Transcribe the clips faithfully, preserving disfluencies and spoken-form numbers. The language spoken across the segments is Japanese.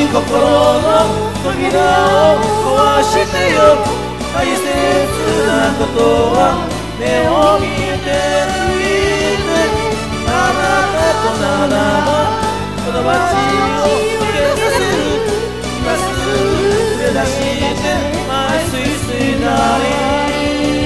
い心の扉を壊してよ。大切なことは目を見てついて、あなたとならばこの街を溶けさせる。今すぐ手出してマイスイスイダーリン。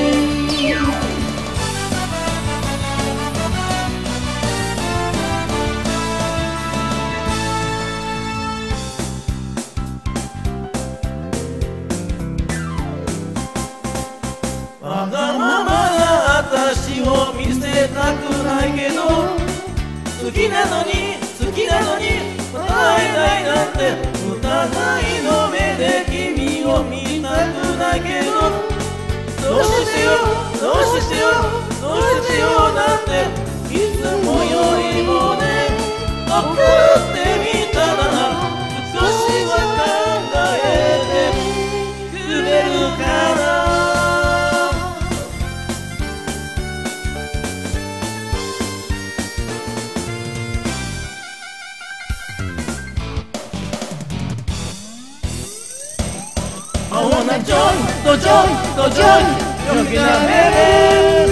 わがままな私を見せたくないけど、好きなのに好きなのに答えないなんて、疑いの目で君を見たくないけど、どうしてよどうしてよどうしてよなんていつもよりもね、送ってみたなら少しは考えてくれるかな。I wanna join, to join, to join, join a baby.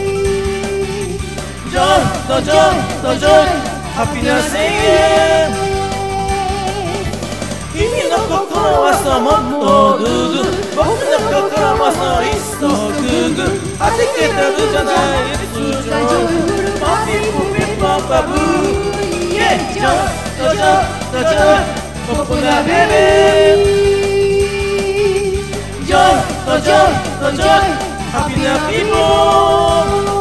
Join, to join, to join, happiness again. 君の心はそうもっとルール、僕の心もそう一層グーグー。弾けてるじゃない通常。パピプピパパブー。Yeah, join, to join, to join, 僕のベビー。Joy, the joy, the joy, happy people.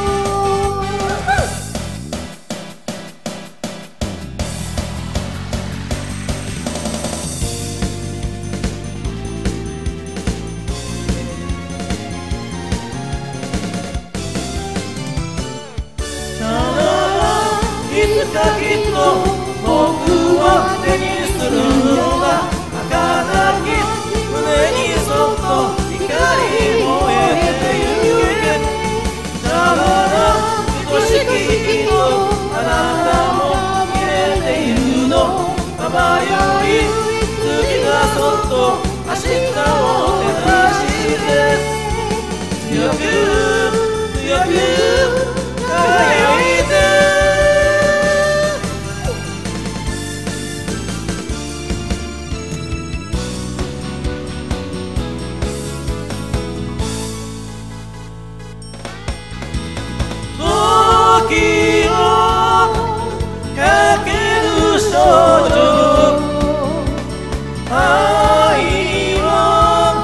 いつかきっと僕は手にするのだ。儚き胸にそっと光燃えてゆけ。さらな愛しき人、あなたも見えているの。まばゆい月がそっと明日を照らして強く強く輝いて。時をかける少女、愛は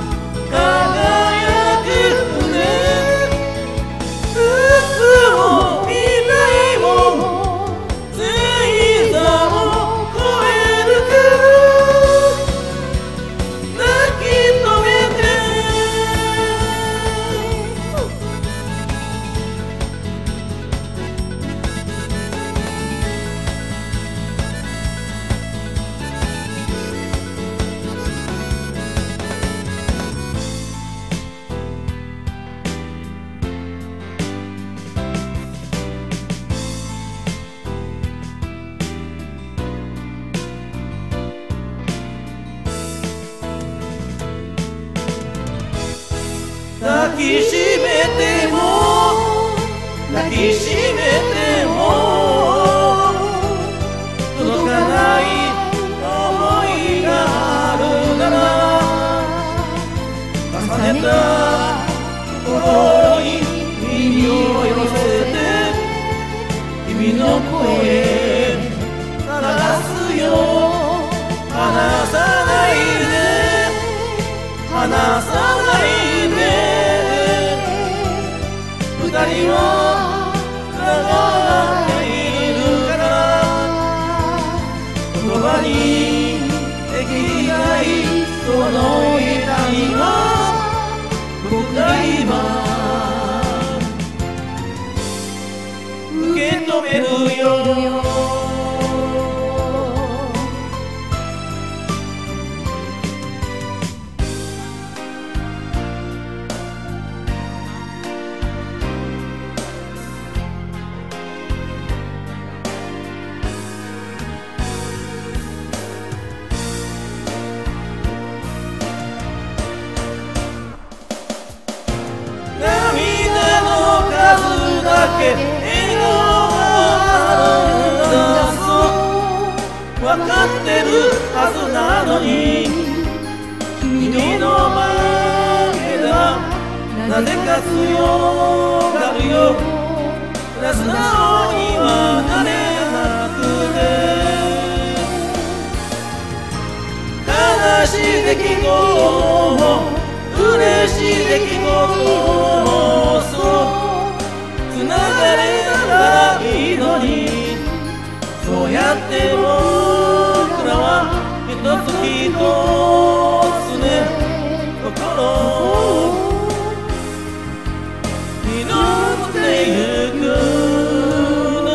輝く船。服も未来も星座も越えるから泣き止めて。抱きしめても抱きしめても届かない想いがあるなら、重ねた心に耳を寄せて君の声探すよ。離さないで離さないで、二人はつながっているから、言葉にできないその痛みは僕が今受け止めるよ。 け笑顔が出そう分かってるはずなのに君の前ではなぜか強がるよ素直にはなれなくて悲しい出来事も嬉しい出来事もそうつながれたらいいのにそうやって僕らは一つ一つね心を祈ってゆくの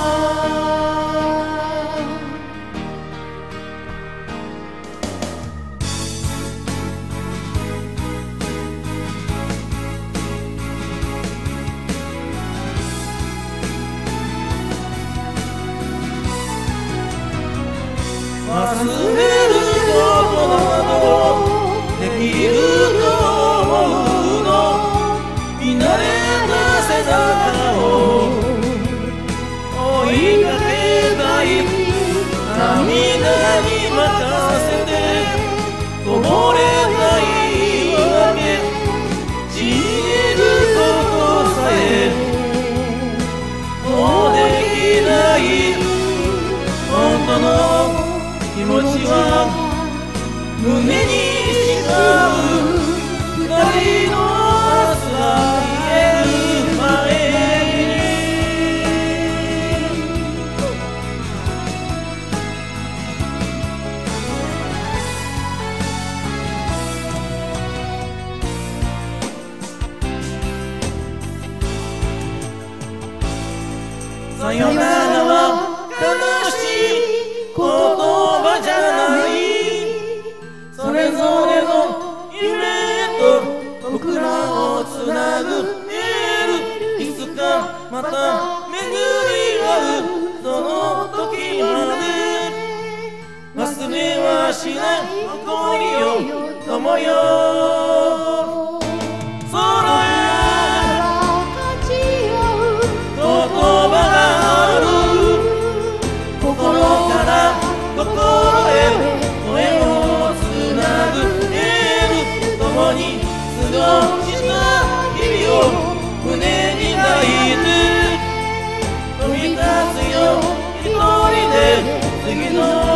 忘れることなどできると思うの見慣れた背中を追いかけたい涙に任せてこぼれた言い訳信じることさえもうできない本当の気持ちは胸にしまう二人の明日が見える前にさよならは悲しい言葉じゃないそれぞれの夢と僕らをつなぐエールいつかまた巡り合うその時まで忘れはしない誇りよ友よ空へ言葉がある心から心へ声をつなぐエール共に過ごした日々を胸に抱いて飛び立つよ一人で次の